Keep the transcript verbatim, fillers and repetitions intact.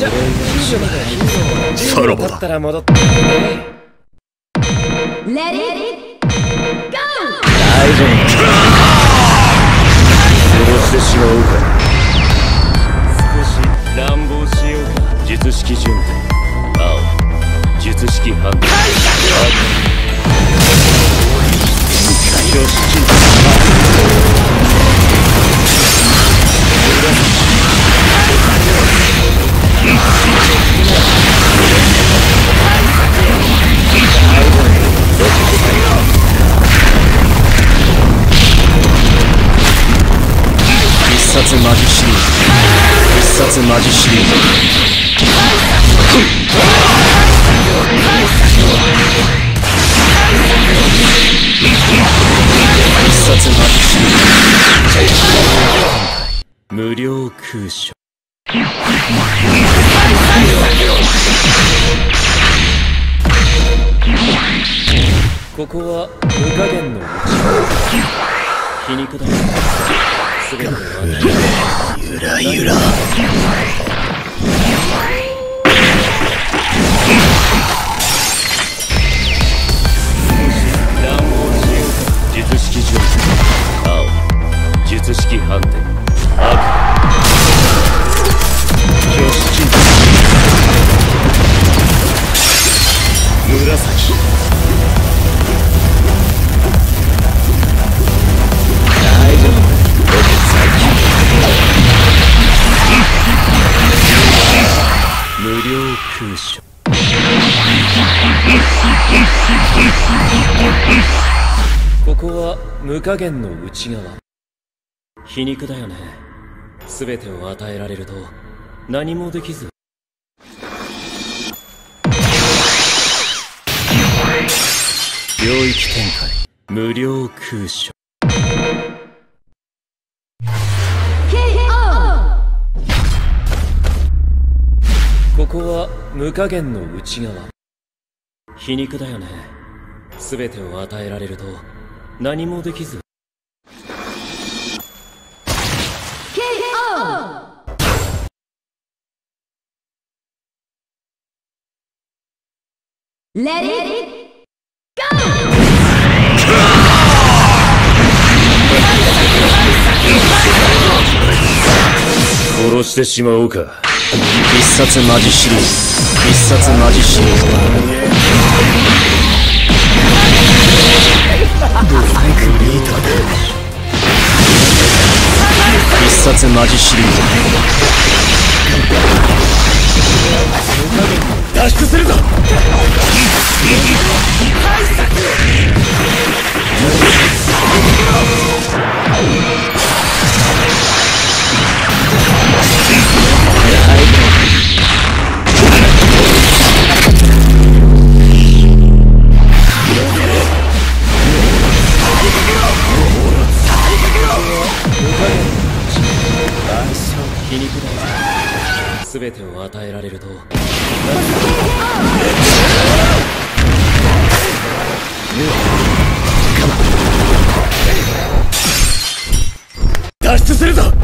じゃさらばだ。大丈夫。殺してしまおうか。少し乱暴しようか。術式順天青、術式反転赤、挙式必殺マジシリーズ、必殺マジシリーズ。必殺マジシリーズ。無料空所。ここは無加減のうち皮肉だ。すべてはゆらゆら。術式順青、術式反転赤、挙式紫。大丈夫。無料空所。ここは無加減の内側。皮肉だよね。全てを与えられると何もできず。領域展開無料空所。ここは無加減の内側。皮肉だよね。全てを与えられると何もできず。ケーオー。 Let it go! 殺してしまおうか。必殺マジシリーズ、必殺マジシリーズ。必殺マジシリーズ。脱出するぞ。全てを与えられると脱出するぞ。